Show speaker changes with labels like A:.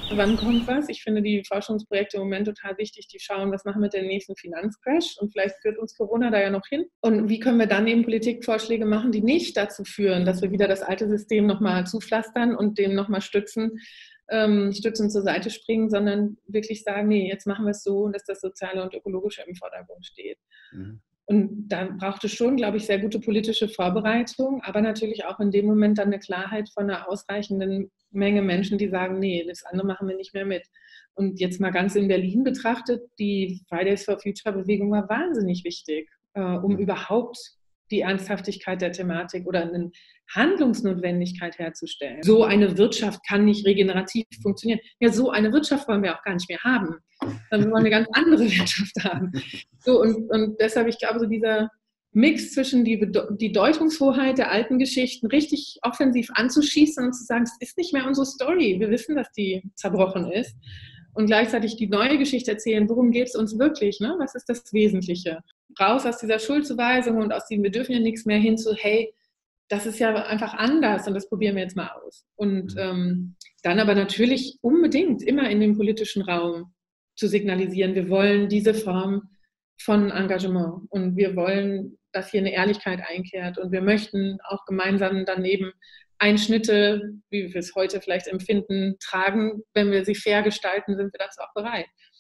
A: Wann kommt was? Ich finde die Forschungsprojekte im Moment total wichtig, die schauen, was machen wir mit dem nächsten Finanzcrash und vielleicht führt uns Corona da ja noch hin. Und wie können wir dann eben Politikvorschläge machen, die nicht dazu führen, dass wir wieder das alte System nochmal zupflastern und dem nochmal stützen zur Seite springen, sondern wirklich sagen, nee, jetzt machen wir es so, dass das Soziale und Ökologische im Vordergrund steht. Mhm. Und da braucht es schon, glaube ich, sehr gute politische Vorbereitung, aber natürlich auch in dem Moment dann eine Klarheit von einer ausreichenden Menge Menschen, die sagen, nee, das andere machen wir nicht mehr mit. Und jetzt mal ganz in Berlin betrachtet, die Fridays for Future Bewegung war wahnsinnig wichtig, um überhaupt die Ernsthaftigkeit der Thematik oder eine Handlungsnotwendigkeit herzustellen. So eine Wirtschaft kann nicht regenerativ funktionieren. Ja, so eine Wirtschaft wollen wir auch gar nicht mehr haben. Wir wollen eine ganz andere Wirtschaft haben. So, und deshalb, ich glaube, so dieser Mix zwischen die Deutungshoheit der alten Geschichten richtig offensiv anzuschießen und zu sagen, es ist nicht mehr unsere Story. Wir wissen, dass die zerbrochen ist. Und gleichzeitig die neue Geschichte erzählen, worum geht es uns wirklich? Ne? Was ist das Wesentliche? Raus aus dieser Schuldzuweisung und aus dem, wir dürfen ja nichts mehr hin zu, hey, das ist ja einfach anders und das probieren wir jetzt mal aus. Und dann aber natürlich unbedingt immer in dem politischen Raum zu signalisieren, wir wollen diese Form von Engagement und wir wollen, dass hier eine Ehrlichkeit einkehrt und wir möchten auch gemeinsam daneben Einschnitte, wie wir es heute vielleicht empfinden, tragen. Wenn wir sie fair gestalten, sind wir dazu auch bereit.